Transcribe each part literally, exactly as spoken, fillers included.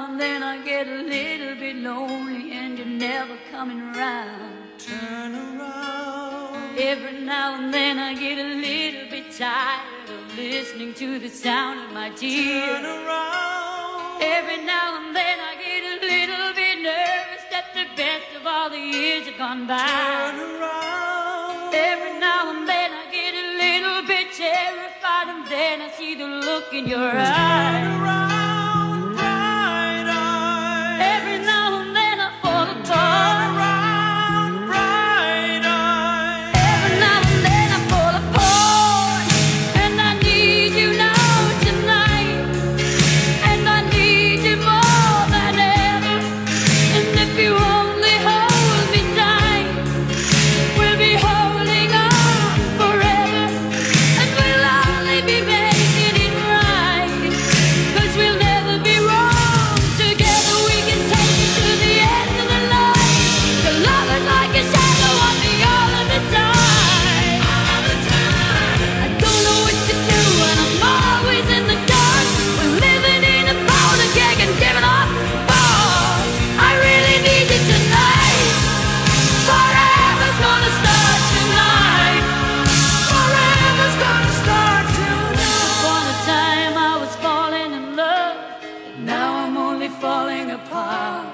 and then I get a little bit lonely and you're never coming around. Turn around. Every now and then I get a little bit tired of listening to the sound of my tears. Turn around. Every now and then I get a little bit nervous that the best of all the years have gone by. Turn around. Every now and then I get a little bit terrified, and then I see the look in your eyes. Turn around, bright eyes. Every now and then I fall Turn apart. around, bright eyes. Every now and then I fall apart, and I need you now tonight, and I need you more than ever. And if you only hold me tight, we'll be holding on forever, and we'll only be making it right, 'cause we'll never be wrong. Together we can take it to the end of the line. The love is like a shadow on me all of the time. All the time. I don't know what to do and I'm always in the dark. We're living in a powder keg and giving off balls. I really need you tonight. Forever's gonna start tonight. Forever's gonna start tonight. Upon a time I was falling in love, but now I'm only falling apart.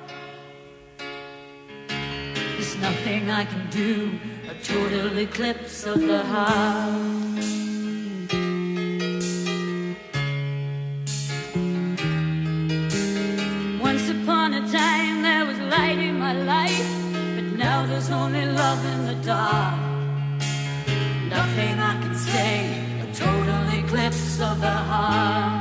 There's nothing I can do, a total eclipse of the heart. Once upon a time there was light in my life, but now there's only love in the dark. Nothing I can say, a total eclipse of the heart.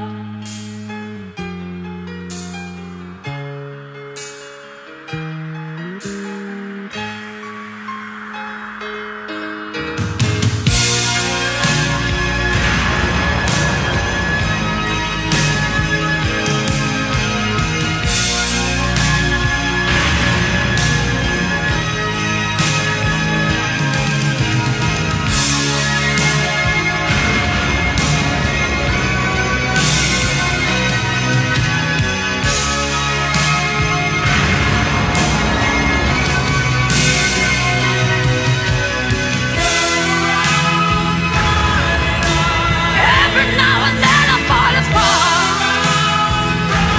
Every now and then I fall apart.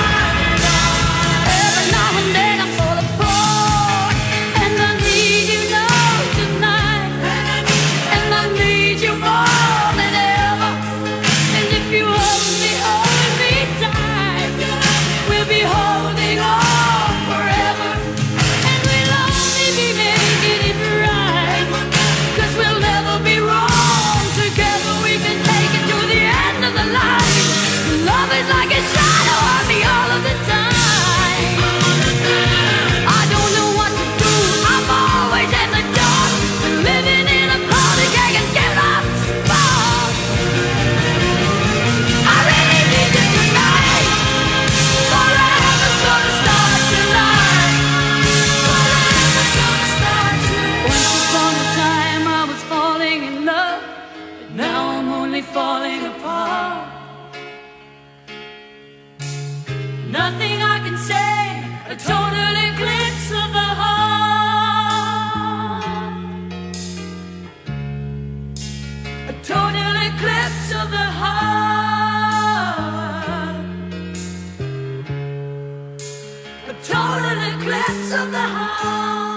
Every now and then I fall apart, and I need you now tonight, and I need you more than ever. And if you only hold me tight, we'll be holding on forever, and we'll only be making it right, 'cause we'll never be wrong. Together we can take it to the end of the line. Love is like a shadow on me all of the time. I don't know what to do, I'm always in the dark. Living in a powder keg and giving off sparks. I really need you tonight. Forever's gonna start tonight. Forever's gonna start tonight. Once upon a time I was falling in love, but now I'm only falling apart. Nothing I can say, a total eclipse of the heart. A total eclipse of the heart. A total eclipse of the heart.